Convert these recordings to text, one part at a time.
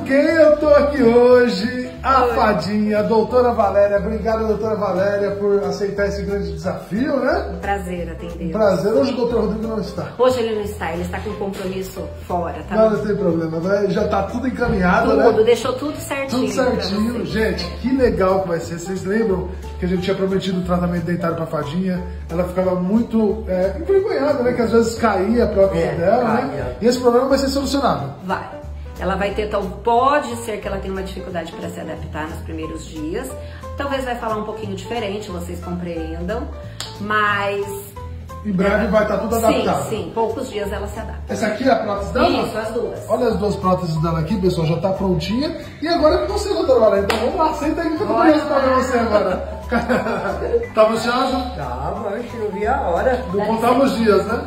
com quem eu tô aqui hoje? A fadinha, a doutora Valéria. Obrigado, doutora Valéria, por aceitar esse grande desafio, né? Um prazer atender. Prazer. Hoje o doutor Rodrigo não está. Hoje ele não está, ele está com compromisso fora, tá? Não tem problema, né? Já tá tudo encaminhado, tudo, né? Deixou tudo certinho. Tudo certinho. Gente, que legal que vai ser. Vocês lembram que a gente tinha prometido um tratamento dentário pra fadinha? Ela ficava muito envergonhada, né? Que às vezes caía a prótese dela, né? E esse problema vai ser solucionado. Vai. Ela vai ter, então, pode ser que ela tenha uma dificuldade para se adaptar nos primeiros dias. Talvez vai falar um pouquinho diferente, vocês compreendam, mas... Em breve vai estar tudo adaptado. Sim, poucos dias ela se adapta. Essa aqui é a prótese dela? Isso, as duas. Olha as duas próteses dela aqui, pessoal, já tá prontinha. E agora é com você, doutora Valéria. Então vamos lá, senta aí que eu vou mostrar pra você agora. Tá ansiosa? Tá, mas eu vi a hora. Não contamos dias, né?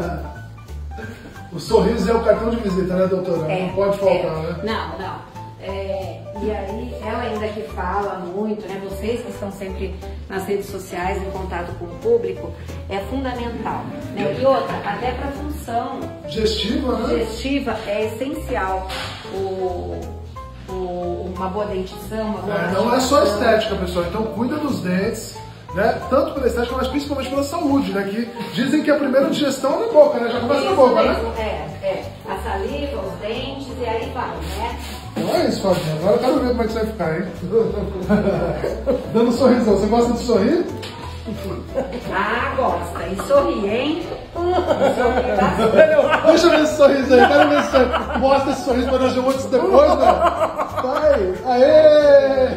O sorriso é o cartão de visita, né, doutora? Não pode faltar, né? Não. E aí, ela ainda que fala muito, né? Vocês que estão sempre nas redes sociais, em contato com o público, é fundamental. Né? E outra, até para a função digestiva, né? Digestiva é essencial. Uma boa dentição, uma boa não é só estética, pessoal. Então cuida dos dentes. Né? Tanto pela estética, mas principalmente pela saúde, né? Que dizem que a primeira digestão é na boca, né? Já começa na boca, mesmo, né? A saliva, os dentes e aí vai, né? Então é isso, Fabinho. Agora eu quero ver como é que você vai ficar, hein? Dando um sorrisão. Você gosta de sorrir? Ah, gosta. E sorri, hein? Sorri bastante. Deixa eu ver esse sorriso aí. Quero ver esse sorriso. Mostra esse sorriso pra nós ver antes e depois, né? Vai. Aê!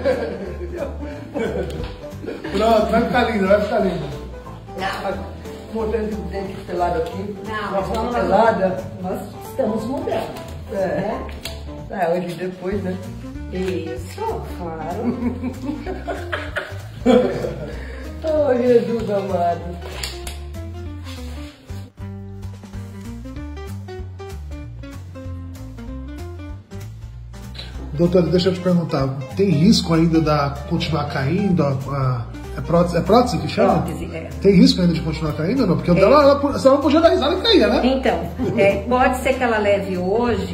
Pronto, vai ficar lindo, vai ficar lindo. Mudando o dente pelado aqui. Não, vamos pelada. Nós estamos mudando. Né? Hoje e depois, né? Isso, claro. Oh, Jesus amado. Doutora, deixa eu te perguntar, tem risco ainda da continuar caindo? É prótese que chama? Prótese, é. Tem risco ainda de continuar caindo ou não? Porque o dela, ela não podia dar risada e caía, né? Então, pode ser que ela leve hoje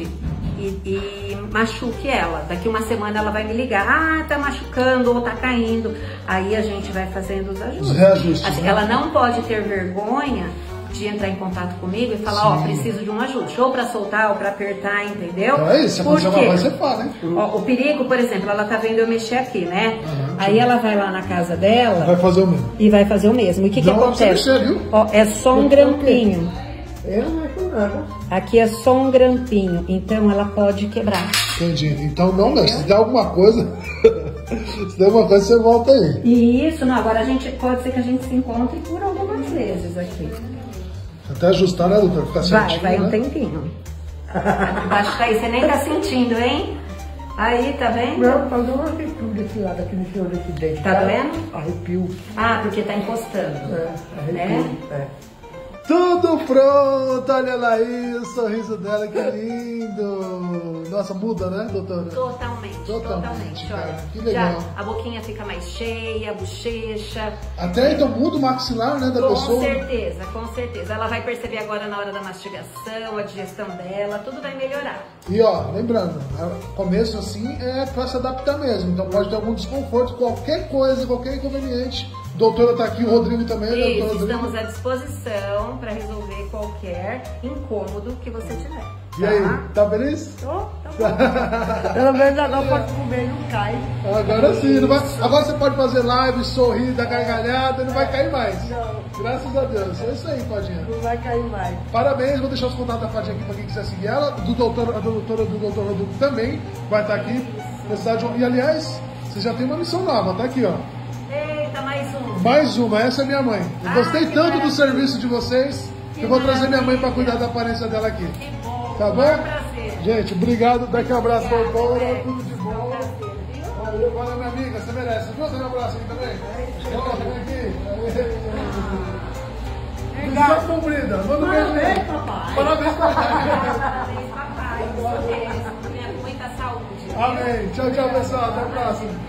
e machuque ela. Daqui uma semana ela vai me ligar, tá machucando ou tá caindo. Aí a gente vai fazendo os ajustes. Os reajustes, assim, né? Ela não pode ter vergonha de entrar em contato comigo e falar, preciso de um ajuste, ou para soltar, ou para apertar, entendeu? Então é isso, se acontecer uma coisa, você fala, hein? O perigo, por exemplo, ela tá vendo eu mexer aqui, né? Aí ela vai lá na casa dela... Vai fazer o mesmo. E vai fazer o mesmo. E o que acontece? Mexer, viu? É só um grampinho. Eu não acho nada. Aqui é só um grampinho, então ela pode quebrar. Entendi. Então não mexe. Se der alguma coisa... Se der alguma coisa, você volta aí. E isso, não, agora pode ser que a gente se encontre por algumas vezes aqui. Até ajustar, né, doutor? Ficar certinho, Vai um né? tempinho. Acho que aí você nem tá sentindo, hein? Aí, tá vendo? Não, fazer um arrepio desse lado aqui no senhor desse dente. Tá doendo? Arrepio. Ah, porque tá encostando. Arrepio. Tudo pronto, olha lá aí, o sorriso dela, que lindo. Nossa, muda, né, doutora? Totalmente. Cara, Olha, que legal. já a boquinha fica mais cheia, a bochecha. Até então muda o maxilar, né, da pessoa. Com certeza. Ela vai perceber agora na hora da mastigação, a digestão dela, tudo vai melhorar. E ó, lembrando, começo assim é pra se adaptar mesmo. Então pode ter algum desconforto, qualquer coisa, qualquer inconveniente. Doutora tá aqui, o Rodrigo também, né? Isso, estamos à disposição para resolver qualquer incômodo que você tiver. E aí, tá feliz? Tá bom. Pelo menos agora pode comer e não cai. Agora sim, não vai... agora você pode fazer live, sorrir, dar gargalhada, não vai cair mais. Não. Graças a Deus. É isso aí, Fadinha. Não vai cair mais. Parabéns, vou deixar os contatos da Fadinha aqui para quem quiser seguir ela. A doutora do Dr. Rodrigo também vai estar aqui. E aliás, você já tem uma missão nova, tá aqui, ó. Eita, mais um. Mais uma, essa é minha mãe. Eu gostei tanto do serviço de vocês que eu vou trazer minha mãe para cuidar da aparência dela aqui. Que bom. Tá bom? É um prazer. Gente, obrigado. Daqui um abraço, doutora. Tudo de É um bom. prazer, viu? Valeu, valeu, minha amiga. Você merece. Viu? Você um abraço aqui também? Vem aqui. Missão cumprida. Manda um beijo. Parabéns, papai. Parabéns, papai. Parabéns, papai. Muita saúde. Amém. Tchau, tchau, pessoal. Até a próxima.